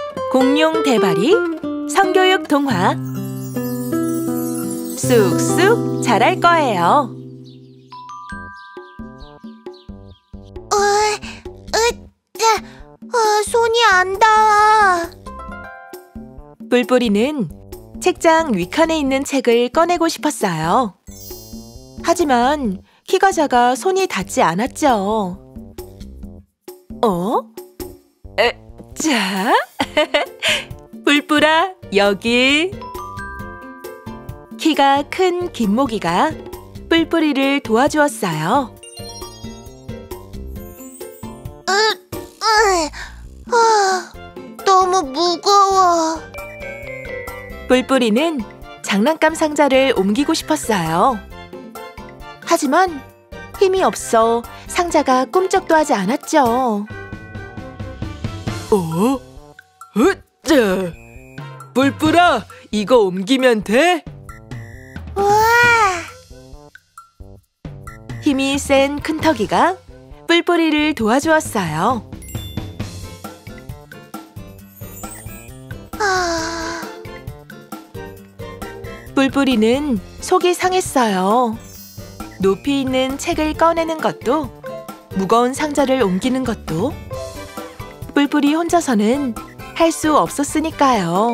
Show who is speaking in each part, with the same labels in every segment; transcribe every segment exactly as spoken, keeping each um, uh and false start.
Speaker 1: 공룡 대바리 성교육 동화. 쑥쑥 자랄 거예요.
Speaker 2: 으, 으, 어, 손이 안 닿아.
Speaker 1: 뿔뿔이는 책장 윗칸에 있는 책을 꺼내고 싶었어요. 하지만 키가 작아 손이 닿지 않았죠. 어? 에, 자, 뿔뿔아, 여기. 키가 큰 김모기가 뿔뿔이를 도와주었어요.
Speaker 2: 으, 으, 아, 너무 무거워.
Speaker 1: 뿔뿔이는 장난감 상자를 옮기고 싶었어요. 하지만 힘이 없어 상자가 꿈쩍도 하지 않았죠. 어? 으짜! 뿔뿔아, 이거 옮기면 돼?
Speaker 2: 우와!
Speaker 1: 힘이 센 큰터기가 뿔뿔이를 도와주었어요.
Speaker 2: 아...
Speaker 1: 뿔뿔이는 속이 상했어요. 높이 있는 책을 꺼내는 것도, 무거운 상자를 옮기는 것도 뿔뿔이 혼자서는 할 수 없었으니까요.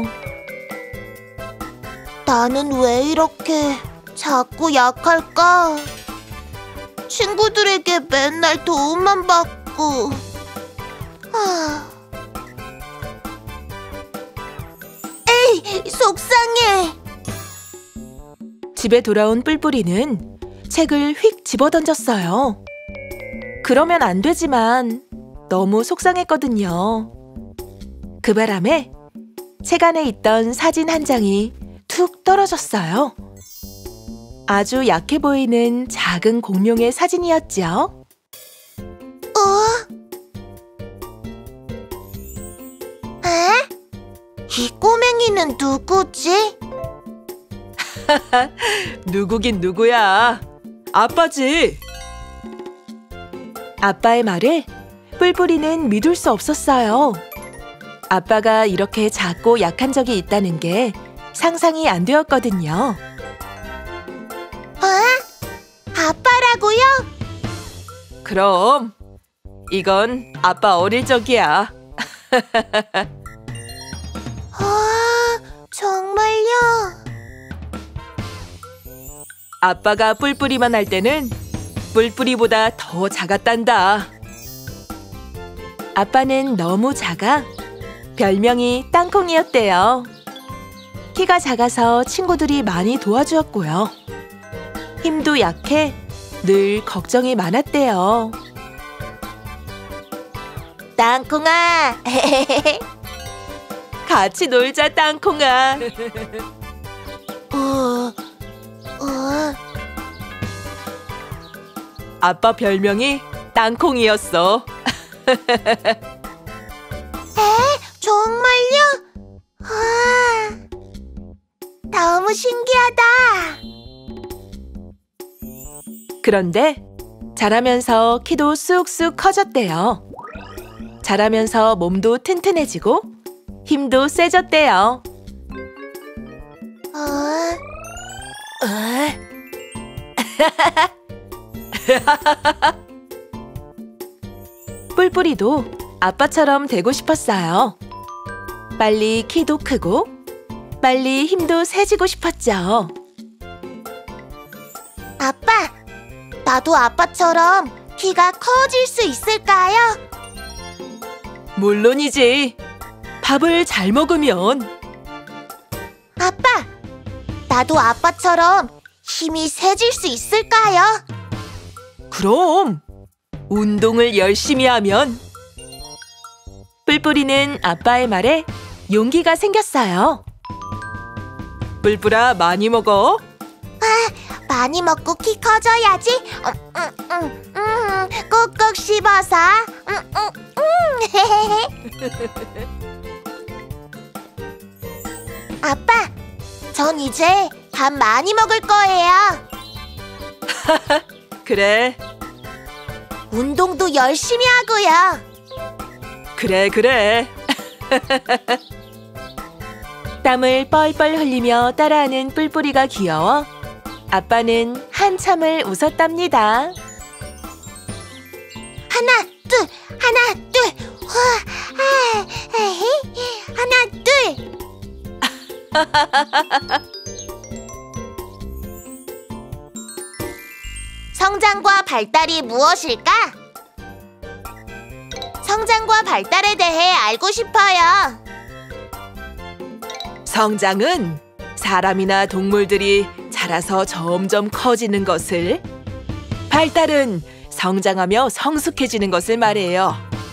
Speaker 2: 나는 왜 이렇게 작고 약할까? 친구들에게 맨날 도움만 받고. 아... 에이, 속상해.
Speaker 1: 집에 돌아온 뿔뿔이는 책을 휙 집어던졌어요. 그러면 안 되지만 너무 속상했거든요. 그 바람에 책 안에 있던 사진 한 장이 툭 떨어졌어요. 아주 약해 보이는 작은 공룡의 사진이었죠.
Speaker 2: 어? 에? 이 꼬맹이는 누구지?
Speaker 1: 누구긴 누구야. 아빠지. 아빠의 말을 뿔뿔이는 믿을 수 없었어요. 아빠가 이렇게 작고 약한 적이 있다는 게 상상이 안 되었거든요.
Speaker 2: 어? 아빠라고요?
Speaker 1: 그럼 이건 아빠 어릴 적이야.
Speaker 2: 아, 정말요?
Speaker 1: 아빠가 뿔뿔이만 할 때는 뿔뿔이보다 더 작았단다. 아빠는 너무 작아 별명이 땅콩이었대요. 키가 작아서 친구들이 많이 도와주었고요. 힘도 약해 늘 걱정이 많았대요.
Speaker 2: 땅콩아.
Speaker 1: 같이 놀자, 땅콩아.
Speaker 2: 어, 어.
Speaker 1: 아빠 별명이 땅콩이었어.
Speaker 2: 에? 정말요? 와, 너무 신기하다.
Speaker 1: 그런데 자라면서 키도 쑥쑥 커졌대요. 자라면서 몸도 튼튼해지고 힘도 세졌대요.
Speaker 2: 어?
Speaker 1: 어? 뿔뿔이도 아빠처럼 되고 싶었어요. 빨리 키도 크고 빨리 힘도 세지고 싶었죠.
Speaker 2: 아빠, 나도 아빠처럼 키가 커질 수 있을까요?
Speaker 1: 물론이지. 밥을 잘 먹으면.
Speaker 2: 아빠, 나도 아빠처럼 힘이 세질 수 있을까요?
Speaker 1: 그럼 운동을 열심히 하면. 뿔뿔이는 아빠의 말에 용기가 생겼어요. 뿔뿔아, 많이 먹어.
Speaker 2: 아, 많이 먹고 키 커져야지. 음, 음, 음, 음, 꾹꾹 씹어서. 음, 음, 음. 아빠, 전 이제 밥 많이 먹을 거예요.
Speaker 1: 그래.
Speaker 2: 운동도 열심히 하고요.
Speaker 1: 그래, 그래. 땀을 뻘뻘 흘리며 따라하는 뿔뿔이가 귀여워 아빠는 한참을 웃었답니다.
Speaker 2: 하나, 둘, 하나, 둘. 와, 아, 에헤, 하나, 둘. 성장과 발달이 무엇일까? 성장과 발달에 대해 알고 싶어요.
Speaker 1: 성장은 사람이나 동물들이 자라서 점점 커지는 것을, 발달은 성장하며 성숙해지는 것을 말해요.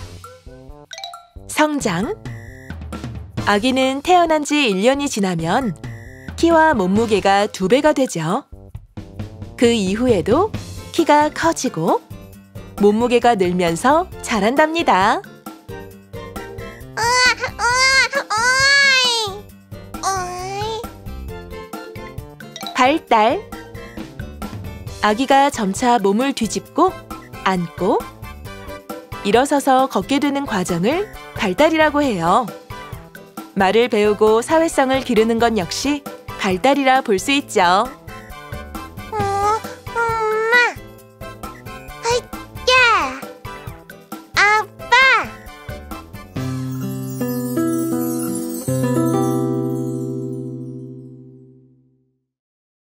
Speaker 1: 성장. 아기는 태어난 지 일 년이 지나면 키와 몸무게가 두 배가 되죠. 그 이후에도 키가 커지고 몸무게가 늘면서 자란답니다. 발달. 아기가 점차 몸을 뒤집고 앉고 일어서서 걷게 되는 과정을 발달이라고 해요. 말을 배우고 사회성을 기르는 것 역시 발달이라 볼 수 있죠.